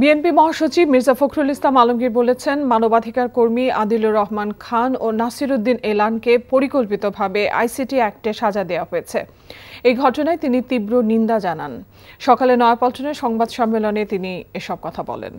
BNP মহাসচিব মির্জা ফখরুল ইসলাম আলমগীর বলেছেন, মানবাধিকার কর্মী আদিলুর রহমান খান ও নাসিরউদ্দিন এলানকে পরিকল্পিতভাবে আইসিটি অ্যাক্টে সাজা দেওয়া হয়েছে। এই ঘটনায় তিনি তীব্র নিন্দা জানান। সকালে নয়াপল্টনে সংবাদ সম্মেলনে তিনি এসব কথা বলেন।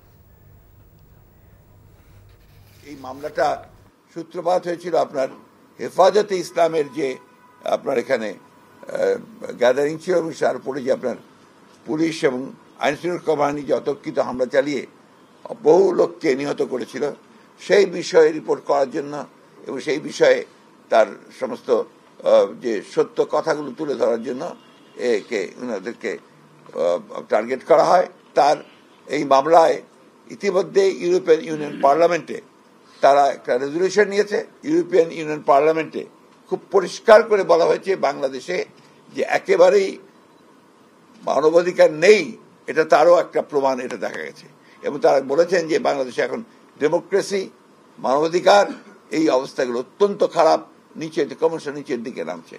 এই মামলাটা সূত্রপাত হয়েছিল আপনার হেফাজতে ইসলামের যে আপনার এখানে গ্যাদারিং ছিল এবং তার উপরে যে আপনার পুলিশ এবং আইনশৃঙ্খলা বাহিনী যে অতর্কিত হামলা চালিয়ে বহু লোককে নিহত করেছিল, সেই বিষয়ে রিপোর্ট করার জন্য এবং সেই বিষয়ে তার সমস্ত যে সত্য কথাগুলো তুলে ধরার জন্য ওনাদেরকে টার্গেট করা হয়। তার এই মামলায় ইতিমধ্যে ইউরোপিয়ান ইউনিয়ন পার্লামেন্টে তারা একটা রেজলিউশন নিয়েছে। ইউরোপিয়ান ইউনিয়ন পার্লামেন্টে খুব পরিষ্কার করে বলা হয়েছে বাংলাদেশে যে একেবারেই মানবাধিকার নেই, এটা তারও একটা প্রমাণ এটা দেখা গেছে। এবং তারা বলেছেন যে বাংলাদেশে এখন ডেমোক্রেসি, মানবাধিকার, এই অবস্থাগুলো অত্যন্ত খারাপ, ক্রমশ নিচের দিকে নামছে।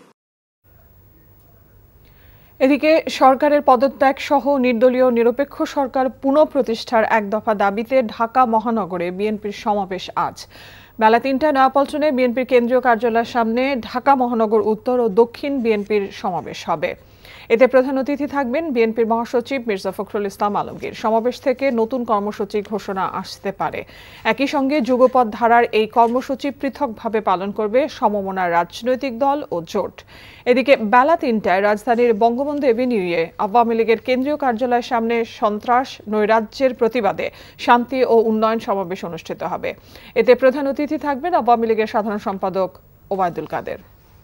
এদিকে সরকারের পদত্যাগ সহ নির্দলীয় নিরপেক্ষ সরকার পুনঃপ্রতিষ্ঠার এক দফা দাবিতে ঢাকা মহানগরে বিএনপির সমাবেশ আজ বেলা ৩টায় নয়াপল্টনে বিএনপির কেন্দ্রীয় কার্যালয়ের সামনে ঢাকা মহানগর উত্তর ও দক্ষিণ বিএনপির সমাবেশ হবে। এতে প্রধান অতিথি থাকবেন বিএনপির মহাসচিব মির্জা ফখরুল ইসলাম আলমগীর। সমাবেশ থেকে নতুন কর্মসূচি ঘোষণা আসতে পারে। একই সঙ্গে যুগপৎ ধারার এই কর্মসূচি পৃথকভাবে পালন করবে সমমনার রাজনৈতিক দল ও জোট। এদিকে বেলা ৩টায় রাজধানীর বঙ্গবন্ধু এভিনিউয়ে আওয়ামী লীগের কেন্দ্রীয় কার্যালয়ের সামনে সন্ত্রাস নৈরাজ্যের প্রতিবাদে শান্তি ও উন্নয়ন সমাবেশ অনুষ্ঠিত হবে। এতে প্রধান অতিথি থাকবেন আওয়ামী লীগের সাধারণ সম্পাদক ওবায়দুল কাদের।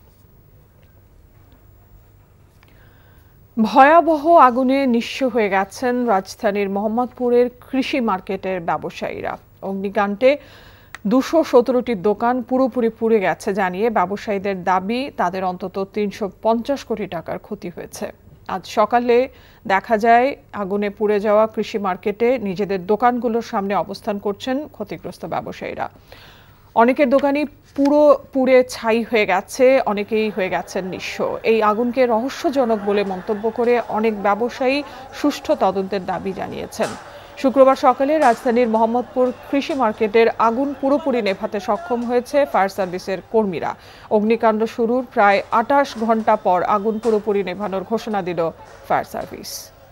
ভয়াবহ আগুনে নিঃস্ব হয়ে গেছেন রাজধানীর মোহাম্মদপুরের কৃষি মার্কেটের ব্যবসায়ীরা। অগ্নিকাণ্ডে ২১৭টি দোকান পুরোপুরি পুড়ে গেছে জানিয়ে ব্যবসায়ীদের দাবি, তাদের অন্তত ৩৫০ কোটি টাকার ক্ষতি হয়েছে। আজ সকালে দেখা যায় আগুনে পুড়ে যাওয়া কৃষি মার্কেটে নিজেদের দোকানগুলোর সামনে অবস্থান করছেন ক্ষতিগ্রস্ত ব্যবসায়ীরা। অনেকের দোকানই পুরো পুড়ে ছাই হয়ে গেছে, অনেকেই হয়ে গেছেন নিঃস্ব। এই আগুনকে রহস্যজনক বলে মন্তব্য করে অনেক ব্যবসায়ী সুষ্ঠু তদন্তের দাবি জানিয়েছেন। শুক্রবার সকালে রাজধানীর মোহাম্মদপুর কৃষি মার্কেটের আগুন পুরোপুরি নেভাতে সক্ষম হয়েছে ফায়ার সার্ভিসের কর্মীরা। অগ্নিকাণ্ড শুরুর প্রায় ২৮ ঘণ্টা পর আগুন পুরোপুরি নেভানোর ঘোষণা দিল ফায়ার সার্ভিস।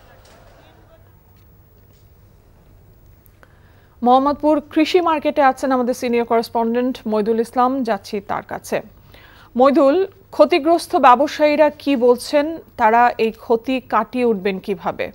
মোহাম্মদপুর কৃষি মার্কেটে আছেন আমাদের সিনিয়র করেসপন্ডেন্ট মইদুল ইসলাম, যাচ্ছি তার কাছে। মইদুল, ক্ষতিগ্রস্ত ব্যবসায়ীরা কি বলছেন, তারা এই ক্ষতি কাটিয়ে উঠবেন কিভাবে?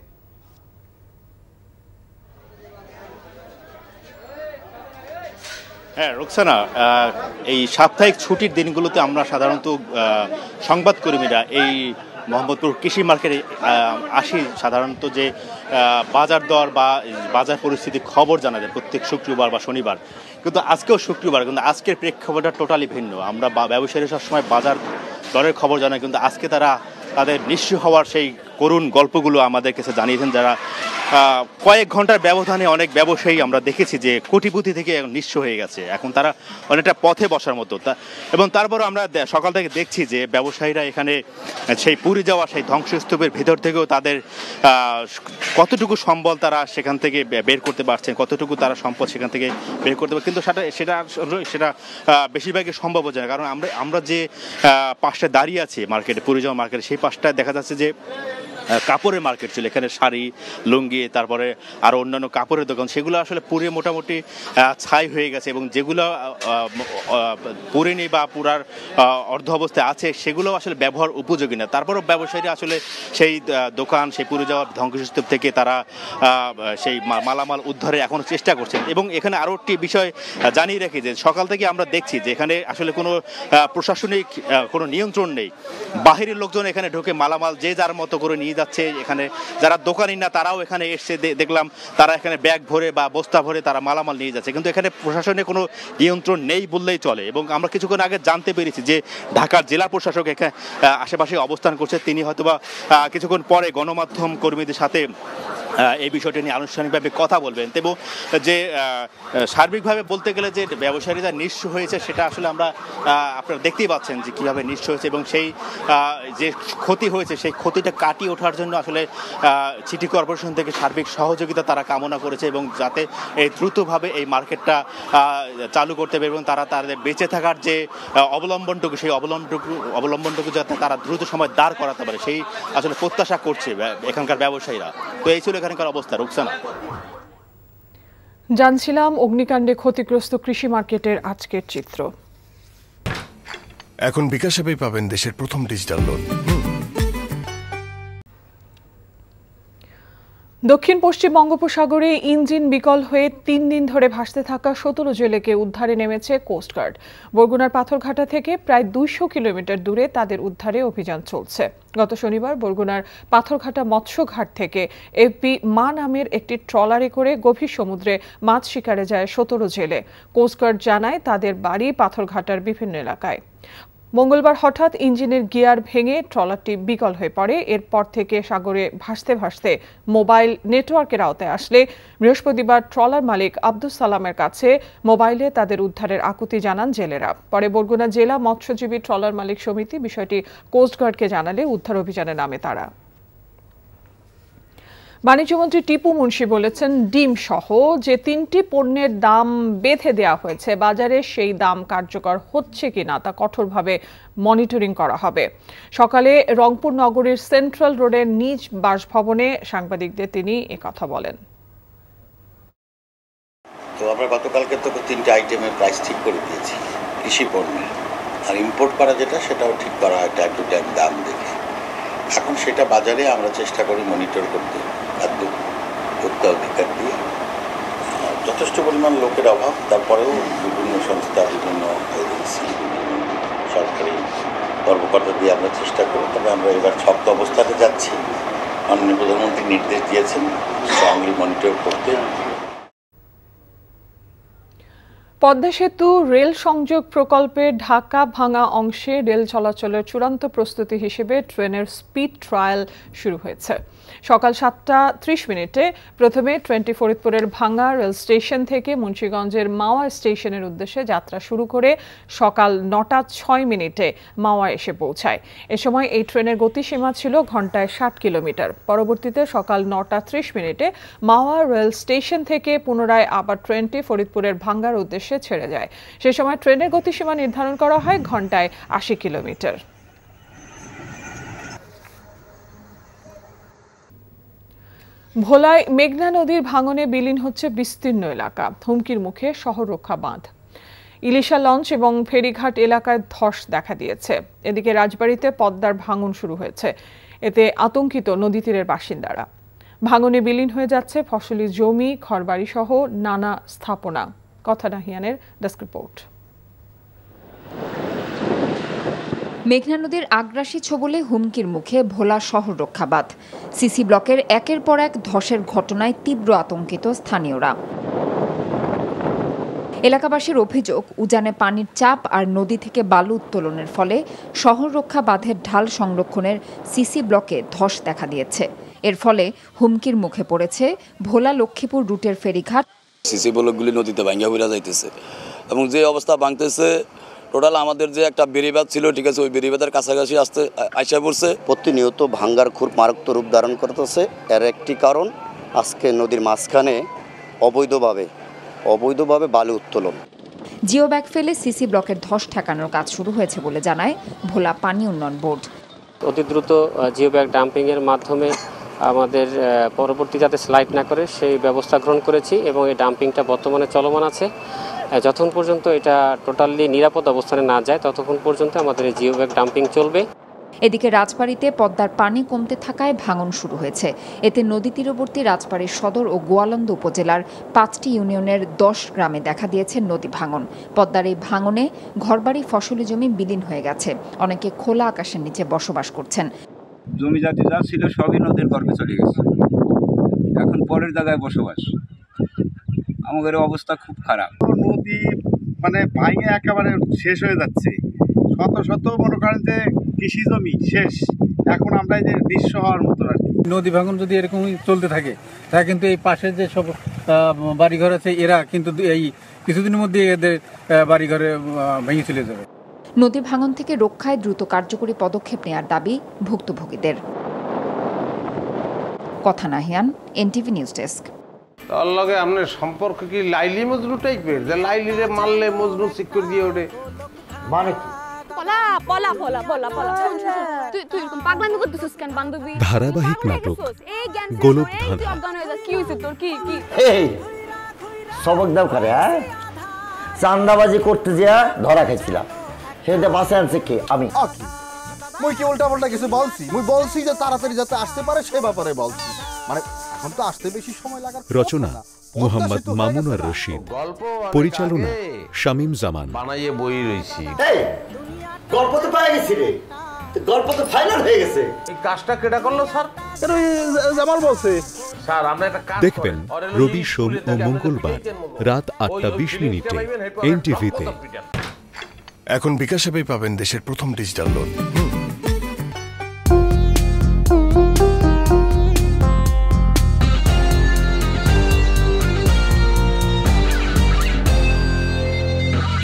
হ্যাঁ রোকসানা, এই সাপ্তাহিক ছুটির দিনগুলোতে আমরা সাধারণত সংবাদকর্মীরা এই মোহাম্মদপুর কৃষি মার্কেটে আসি সাধারণত যে বাজার দর বা বাজার পরিস্থিতির খবর জানা যায় প্রত্যেক শুক্রবার বা শনিবার। কিন্তু আজকেও শুক্রবার, কিন্তু আজকের প্রেক্ষাপটটা টোটালি ভিন্ন। আমরা ব্যবসায়ীরা সবসময় বাজার দরের খবর জানাই, কিন্তু আজকে তারা তাদের নিঃস্ব হওয়ার সেই করুণ গল্পগুলো আমাদের কাছে জানিয়েছেন, যারা কয়েক ঘন্টার ব্যবধানে অনেক ব্যবসায়ী আমরা দেখেছি যে কোটিপতি থেকে নিঃস্ব হয়ে গেছে। এখন তারা অনেকটা পথে বসার মতো। এবং তারপরও আমরা সকাল থেকে দেখছি যে ব্যবসায়ীরা এখানে সেই পুড়ে যাওয়া সেই ধ্বংসস্তূপের ভেতর থেকেও তাদের কতটুকু সম্বল তারা সেখান থেকে বের করতে পারছেন, কতটুকু তারা সম্পদ সেখান থেকে বের করতে পারে, কিন্তু সেটা বেশিরভাগই সম্ভব হচ্ছে না। কারণ আমরা যে পাশটা দাঁড়িয়ে আছি মার্কেটে, পুড়ে যাওয়া মার্কেটে, সেই পাশটায় দেখা যাচ্ছে যে কাপড়ের মার্কেট ছিল। এখানে শাড়ি, লুঙ্গি, তারপরে আরও অন্যান্য কাপড়ের দোকান, সেগুলো আসলে পুড়ে মোটামুটি ছাই হয়ে গেছে। এবং যেগুলো পুড়েনি বা পুরার অর্ধ অবস্থায় আছে সেগুলো আসলে ব্যবহার উপযোগী না। তারপরও ব্যবসায়ীরা আসলে সেই দোকান, সেই পুড়ে যাওয়া ধ্বংসস্তূপ থেকে তারা সেই মালামাল উদ্ধারে এখনও চেষ্টা করছেন। এবং এখানে আরও একটি বিষয় জানিয়ে রাখি যে সকাল থেকে আমরা দেখছি যে এখানে আসলে কোনো প্রশাসনিক কোনো নিয়ন্ত্রণ নেই। বাহিরের লোকজন এখানে ঢুকে মালামাল যে যার মতো করে নিয়ে যাচ্ছে। এখানে যারা দোকানি না তারাও এখানে এসছে, দেখলাম তারা এখানে ব্যাগ ভরে বা বস্তা ভরে তারা মালামাল নিয়ে যাচ্ছে। কিন্তু এখানে প্রশাসনের কোনো নিয়ন্ত্রণ নেই বললেই চলে। এবং আমরা কিছুক্ষণ আগে জানতে পেরেছি যে ঢাকার জেলা প্রশাসক এখানে আশেপাশে অবস্থান করছে। তিনি হয়তোবা কিছুক্ষণ পরে গণমাধ্যম কর্মীদের সাথে এই বিষয়টি নিয়ে আনুষ্ঠানিকভাবে কথা বলবেন। এবং যে সার্বিকভাবে বলতে গেলে যে ব্যবসায়ীরা নিঃস্ব হয়েছে সেটা আসলে আমরা আপনারা দেখতেই পাচ্ছেন যে কীভাবে নিঃস্ব হয়েছে, এবং সেই যে ক্ষতি হয়েছে সেই ক্ষতিটা কাটিয়ে ওঠার জন্য আসলে সিটি কর্পোরেশন থেকে সার্বিক সহযোগিতা তারা কামনা করেছে, এবং যাতে এই দ্রুতভাবে এই মার্কেটটা চালু করতে পারে এবং তারা তাদের বেঁচে থাকার যে অবলম্বনটুকু সেই অবলম্বনটুকু যাতে তারা দ্রুত সময় দাঁড় করাতে পারে সেই আসলে প্রত্যাশা করছে এখানকার ব্যবসায়ীরা। তো এই ছিল এখানকার অবস্থা। রুকসানা, জানছিলাম অগ্নিকাণ্ডে ক্ষতিগ্রস্ত কৃষি মার্কেটের আজকের চিত্র। এখন বিকাশ অ্যাপেই পাবেন দেশের প্রথম ডিজিটাল লোন। দক্ষিণ পশ্চিম বঙ্গোপসাগরে ইঞ্জিন বিকল হয়ে 3 দিন ধরে ভাসতে থাকা 17 জেলেকে উদ্ধারে নেমেছে কোস্টগার্ড। বরগুনার পাথরঘাটা থেকে প্রায় 200 কিলোমিটার দূরে তাদের উদ্ধারে অভিযান চলছে। গত শনিবার বরগুনার পাথরঘাটা মৎস্যঘাট থেকে এফবি মা নামের একটি ট্রলারে করে গভীর সমুদ্রে মাছ শিকারে যায় 17 জেলে। কোস্টগার্ড জানায় তাদের বাড়ি পাথরঘাটার বিভিন্ন এলাকায়। মঙ্গলবার হঠাৎ ইঞ্জিনের গিয়ার ভেঙে ট্রলারটি বিকল হয়ে পড়ে। এরপর থেকে সাগরে ভাসতে ভাসতে মোবাইল নেটওয়ার্কের আওতায় আসলে বৃহস্পতিবার ট্রলার মালিক আব্দুস সালামের কাছে মোবাইলে তাদের উদ্ধারের আকুতি জানান জেলেরা। পরে বরগুনা জেলা মৎস্যজীবী ট্রলার মালিক সমিতি বিষয়টি কোস্টগার্ডকে জানালে উদ্ধার অভিযানে নামে তারা। বাণিজ্যমন্ত্রী টিপু মুন্সি বলেছেন, ডিম সহ যে 3টি পণ্যের দাম বেঁধে দেওয়া হয়েছে বাজারে সেই দাম কার্যকর হচ্ছে কিনা তা কঠোরভাবে মনিটরিং করা হবে। সকালে রংপুর নগরীর সেন্ট্রাল রোডের নিজ বাসভবনে সাংবাদিকদের তিনি একথা বলেন। তো আমরা গতকালকে তো 3টে আইটেমের প্রাইস ঠিক করে দিয়েছি কৃষি পণ্যের, আর ইম্পোর্ট করা যেটা সেটাও ঠিক করা হয় টাইম টু টাইম দাম দেখে। এখন সেটা বাজারে আমরা চেষ্টা করি মনিটর করতে, খাদ্য অধিকার দিয়ে। যথেষ্ট পরিমাণ লোকের অভাব, তারপরেও বিভিন্ন সংস্থা, বিভিন্ন এজেন্সি, সরকারি কর্মকর্তা দিয়ে আমরা চেষ্টা করি। তবে আমরা এবার শক্ত অবস্থাতে যাচ্ছি। মাননীয় প্রধানমন্ত্রী নির্দেশ দিয়েছেন স্ট্রংলি মনিটর করতে। পদ্মা সেতু রেল সংযোগ প্রকল্পের ঢাকা ভাঙা অংশে রেল চলাচলের চূড়ান্ত প্রস্তুতি হিসেবে ট্রেনের স্পিড ট্রায়াল শুরু হয়েছে। সকাল 7:30 প্রথমে ট্রেনটি ফরিদপুরের ভাঙা রেল স্টেশন থেকে মুন্সিগঞ্জের মাওয়া স্টেশনের উদ্দেশ্যে যাত্রা শুরু করে সকাল 9:06 মাওয়া এসে পৌঁছায়। এ সময় এই ট্রেনের গতিসীমা ছিল ঘন্টায় 60 কিলোমিটার। পরবর্তীতে সকাল 9:30 মাওয়া রেল স্টেশন থেকে পুনরায় আবার ট্রেনটি ফরিদপুরের ভাঙ্গার উদ্দেশ্যে ছেড়ে যায়। সে সময় ট্রেনের গতিসীমা নির্ধারণ করা হয় ঘন্টায় 80 কিলোমিটার। ভোলায় মেঘনা নদীর ভাঙনে বিলীন হচ্ছে বিস্তীর্ণ এলাকা। হুমকির মুখে শহর রক্ষা বাঁধ। ইলিশা লঞ্চ এবং ফেরিঘাট এলাকায় ধস দেখা দিয়েছে। এদিকে রাজবাড়ীতে পদ্মার ভাঙন শুরু হয়েছে। এতে আতঙ্কিত নদী তীরের বাসিন্দারা। ভাঙনে বিলীন হয়ে যাচ্ছে ফসলি জমি, ঘরবাড়ি সহ নানা স্থাপনা। কথা নাহিয়ানের ডেস্ক রিপোর্ট। মেঘনা নদীর আগ্রাসী ছোবলে হুমকির মুখে ভোলা শহর রক্ষা বাঁধ। সিসি ব্লকের একের পর এক ধসের ঘটনায় তীব্র আতঙ্কিত স্থানীয়রা। এলাকাবাসীর অভিযোগ, উজানে পানির চাপ আর নদী থেকে বালু উত্তোলনের ফলে শহর রক্ষা বাঁধের ঢাল সংরক্ষণের সিসি ব্লকে ধস দেখা দিয়েছে। এর ফলে হুমকির মুখে পড়েছে ভোলা লক্ষ্মীপুর রুটের ফেরিঘাট। সিসি ব্লকগুলি নদীতে ভাঙ্গা হইয়া যাইতেছে এবং যে অবস্থা ভাঙতেছে, টোটাল আমাদের যে একটা বেড়িবাঁধ ছিল, ঠিক আছে, ওই বেড়িবাঁধের কাছাকাছি আসতে আইসা পড়ছে। প্রতিনিয়ত ভাঙ্গার খুব মারাত্মক রূপ ধারণ করতেছে। এর একটি কারণ আজকে নদীর মাঝখানে অবৈধভাবে বালু উত্তোলন। জিও ব্যাগ ফেলে সিসি ব্লকের ধস ঠেকানোর কাজ শুরু হয়েছে বলে জানায় ভোলা পানি উন্নয়ন বোর্ড। অতি দ্রুত জিও ব্যাগ ডাম্পিংয়ের মাধ্যমে আমাদের পরবর্তী যাতে স্লাইড না করে সেই ব্যবস্থা গ্রহণ করেছি এবং এই ডাম্পিংটা বর্তমানে চলমান আছে। যতক্ষণ পর্যন্ত এটা টোটালি নিরাপদ অবস্থানে না যায় ততক্ষণ পর্যন্ত আমাদের এই জিও ব্যাগ ডাম্পিং চলবে। এদিকে রাজবাড়ীতে পদ্মার পানি কমতে থাকায় ভাঙন শুরু হয়েছে। এতে নদী তীরবর্তী রাজবাড়ীর সদর ও গোয়ালন্দ উপজেলার 5টি ইউনিয়নের 10 গ্রামে দেখা দিয়েছে নদী ভাঙন। পদ্মার এই ভাঙনে ঘরবাড়ি, ফসলি জমি বিলীন হয়ে গেছে। অনেকে খোলা আকাশের নিচে বসবাস করছেন। জমি জাতি যা ছিল সবই নদীর গর্ভে চলে গেছে, এখন পরের জায়গায় বসবাস। আমাদের অবস্থা খুব খারাপ। নদী ভাঙে একেবারে শেষ হয়ে যাচ্ছে। শত শত মনে করেন যে কৃষি জমি শেষ, এখন আমরা এই যে নিঃস্ব হওয়ার মতো আর কি। নদী ভাঙন যদি এরকমই চলতে থাকে তাহলে কিন্তু এই পাশে যে সব বাড়িঘর আছে এরা কিন্তু এই কিছুদিনের মধ্যে এদের বাড়িঘরে ভেঙে চলে যাবে। নদী ভাঙন থেকে রক্ষায় দ্রুত কার্যকরী পদক্ষেপ নেওয়ার দাবি ভুক্তভোগীদের। কথা নাহিয়ান, NTV নিউজ ডেস্ক। তার লগে আপনার সম্পর্ক কি লাইলি মজনু টাইপের, যে লাইলিরে মারলে মজনু চিক করে দিয়ে ওঠে? মানে কি? ধারাবাহিক নাটক গোলকধাঁধা। সবক দাও করে চান্দাবাজি করতে যা ধরা খাইছিলাম, সেটা বাসে আনছে কে? আমি। মুই কি উল্টা পাল্টা কিছু বলছি? মুই বলছি যে তাড়াতাড়ি যাতে আসতে পারে সে ব্যাপারে বলছি। মানে এখন তো আসতে বেশি সময় লাগার। রচনা মোহাম্মদ মামুন আর রশিদ, পরিচালনা শামীম জামান। বানাইয়ে বই রইছি। গল্প তো পাই গেছি রে, গল্প তো ফাইনাল হয়ে গেছে। এই কাজটা কেডা করলো স্যার? জামাল বলছে। স্যার আমরা একটা কাজ দেখবেন রবি, সোম ও মঙ্গলবার রাত 8:20 NTV-তে। এখন বিকাশে পাবেন দেশের প্রথম ডিজিটাল লোন।